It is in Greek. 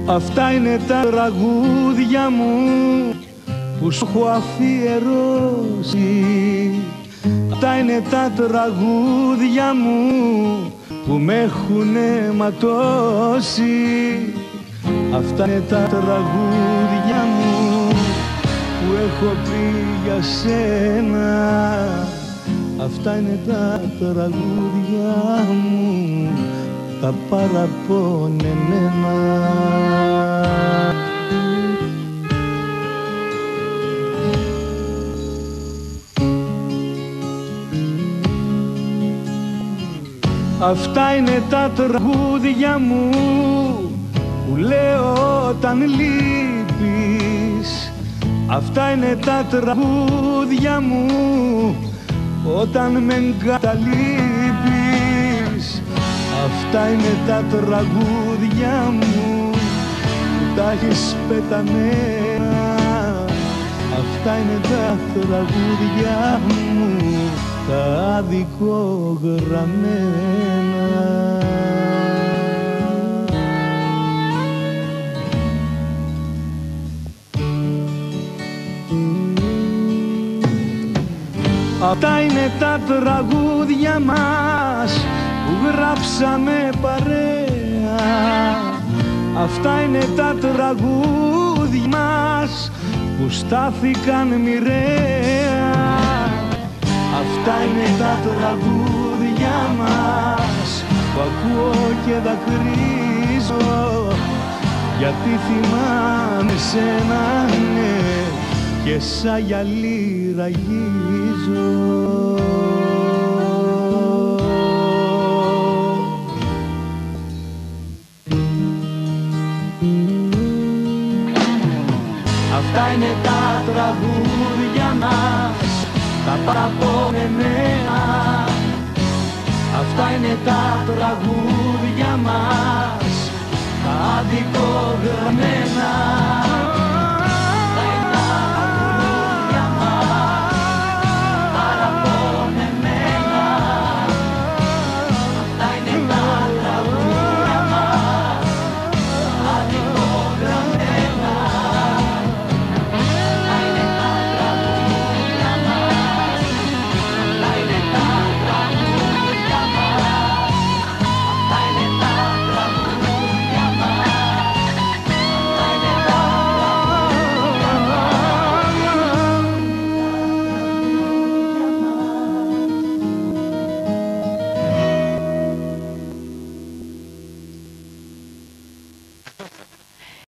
Αυτά είναι τα τραγούδια μου που σου έχω αφιερώσει. Αυτά είναι τα τραγούδια μου που με έχουνε ματώσει. Αυτά είναι τα τραγούδια μου που έχω πει για σένα. Αυτά είναι τα τραγούδια μου, τα παραπονεμένα. Αυτά είναι τα τραγούδια μου που λέω όταν λείπεις. Αυτά είναι τα τραγούδια μου όταν με εγκαταλείπεις. Αυτά είναι τα τραγούδια μου που τα έχεις πεταμένα. Αυτά είναι τα τραγούδια μου, τα αδικογραμμένα. Αυτά είναι τα τραγούδια μας που γράψαμε παρέα. Αυτά είναι τα τραγούδια μας που στάθηκαν μοιραία. Αυτά είναι τα τραγούδια μας που ακούω και δακρύζω, γιατί θυμάμαι σένα, ναι, και σαν γυαλί ραγίζω. Αυτά είναι τα τραγούδια μας, τα παραπονεμένα. Αυτά είναι τα τραγούδια μας, τα αδικογραμμένα.